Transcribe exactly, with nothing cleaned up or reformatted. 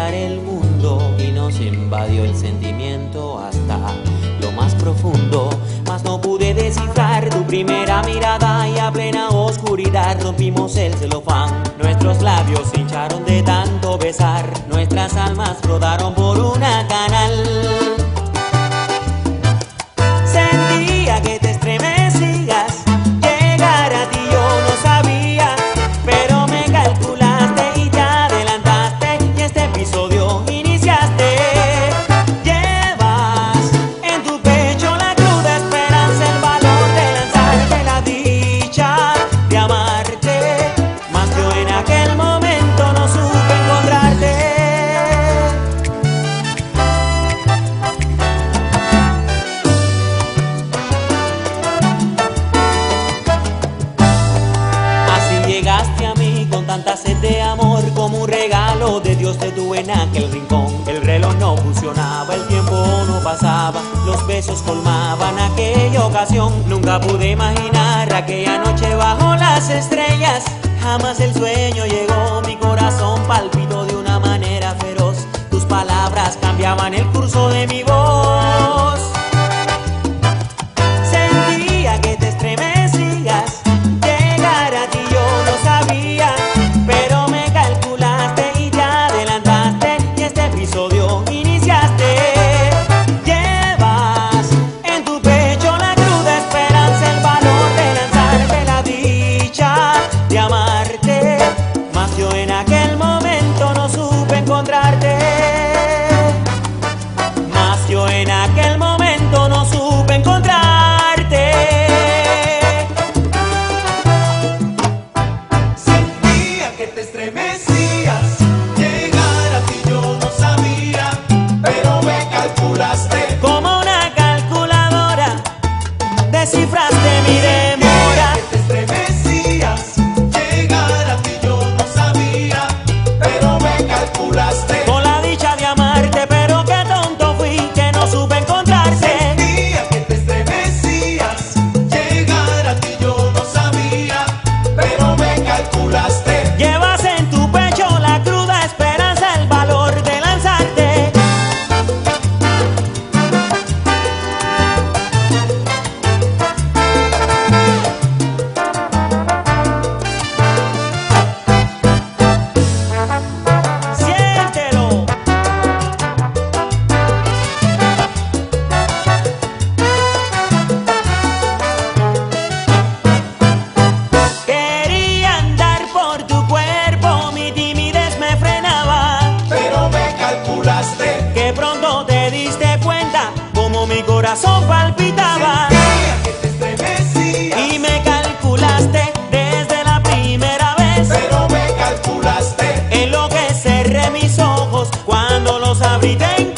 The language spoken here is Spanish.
cambiar el mundo y nos invadió el sentimiento hasta lo más profundo. Mas no pude descifrar tu primera mirada y a plena oscuridad rompimos el celofán. Nuestros labios se hincharon de tanto besar, nuestras almas rodaron por una canal. Sentía que te estremecías, llegar a ti yo no sabía, pero me calculaste y te adelantaste y este episodio iniciaste. Llevas en tu pecho la cruda esperanza, el valor de lanzarte, la dicha de amarte, mas yo en aquel momento no supe encontrarte. Llegaste a mí con tanta sed de amor, como un regalo de Dios te tuve en aquel rincón. El reloj no funcionaba, el tiempo no pasaba, los besos colmaban aquella ocasión. Nunca pude imaginar aquella noche bajo las estrellas, jamás el sueño llegó, mi corazón palpitó de una manera feroz. Tus palabras cambiaban el curso de mi voz. Sentía que te estremecías, llegar a ti yo no sabía, pero me calculaste y te adelantaste y este episodio iniciaste. Llevas en tu pecho la cruda esperanza, el valor de lanzarte, la dicha de amarte, mas yo en aquel momento no supe encontrarte. Mas yo en aquel momento no supe encontrarte. Estremecías, llegar a ti yo no sabía, pero me calculaste. Como una calculadora, descifraste mi demora. Que te estremecías, llegar a ti yo no sabía, pero me calculaste. Con la dicha de amarte, pero qué tonto fui que no supe encontrarte. Sentía que te estremecías, llegar a ti yo no sabía, pero me calculaste. Llevas en tu pecho la cruda esperanza, el valor de lanzarte. Siéntelo. Quería andar por tu cuerpo, mi timidez me frenaba, pero me calculaste. que pronto te diste cuenta como mi corazón palpitaba. Sentía que te estremecías, Y me calculaste desde la primera vez. pero me calculaste. Enloqueceré mis ojos cuando los abrí. Te